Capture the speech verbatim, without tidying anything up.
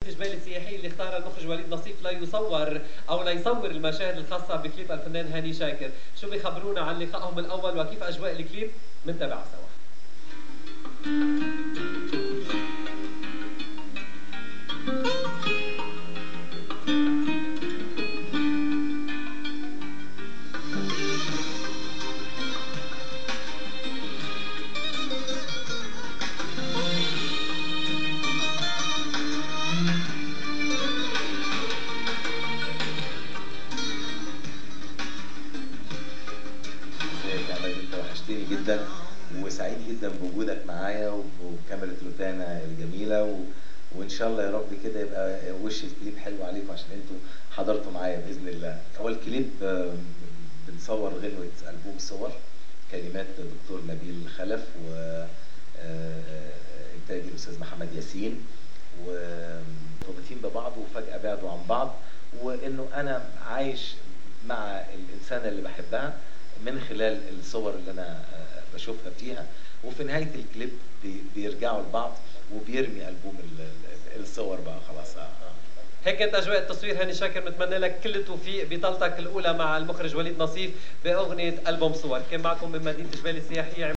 جبال السياحية اللي اختارها المخرج وليد نصيف ليصور او ليصور المشاهد الخاصة بكليب الفنان هاني شاكر، شو بيخبرونا عن لقائهم الاول وكيف اجواء الكليب؟ منتابعها سوا. انت وحشتني جدا وسعيد جدا بوجودك معايا وبكاميرا روتانا الجميله و... وان شاء الله يا رب كده يبقى وش الكليب حلو عليكم عشان انتوا حضرتوا معايا باذن الله. هو الكليب بنصور غنوه البوم صور، كلمات الدكتور نبيل خلف وانتاج الاستاذ محمد ياسين، ومرتبطين ببعض وفجاه بعدوا عن بعض، وانه انا عايش مع الانسانه اللي بحبها من خلال الصور اللي انا بشوفها فيها، وفي نهايه الكليب بيرجعوا لبعض وبيرمي البوم الصور بقى خلاص. هيك كانت اجواء التصوير. هاني شاكر نتمنى لك كل التوفيق بطلتك الاولى مع المخرج وليد نصيف باغنيه البوم صور. كان معكم من مدينه جبال السياحيه